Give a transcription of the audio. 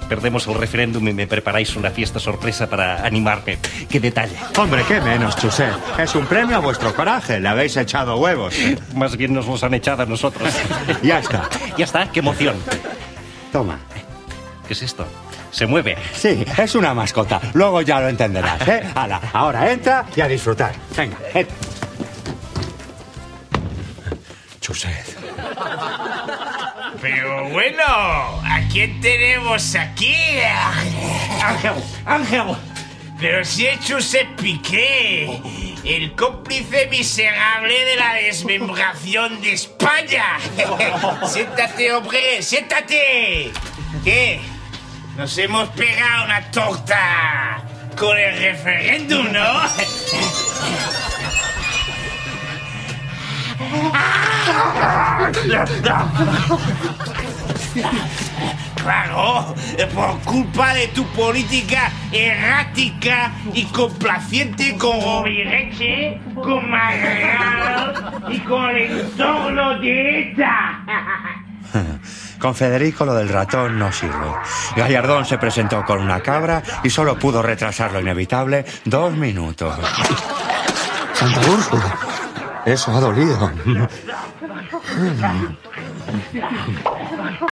perdemos el referéndum y me preparáis una fiesta sorpresa para animarme. ¡Qué detalle! Hombre, qué menos, Josep. Es un premio a vuestro coraje. Le habéis echado huevos. Más bien nos los han echado a nosotros. Ya está. Ya está, qué emoción. Toma. ¿Qué es esto? Se mueve. Sí, es una mascota. Luego ya lo entenderás, ¿eh? Hala, ahora entra y a disfrutar. Venga, entra. Josep. Pero bueno, ¿a quién tenemos aquí? ¡Ángel! Pero si es Josep Piqué, el cómplice miserable de la desmembración de España. Siéntate, hombre, siéntate. ¿Qué? Nos hemos pegado una torta con el referéndum, ¿no? Claro, por culpa de tu política errática y complaciente con Gobireche, con Margal y con el entorno de ETA. Con Federico lo del ratón no sirve. Gallardón se presentó con una cabra y solo pudo retrasar lo inevitable 2 minutos. Santa Úrsula, eso ha dolido.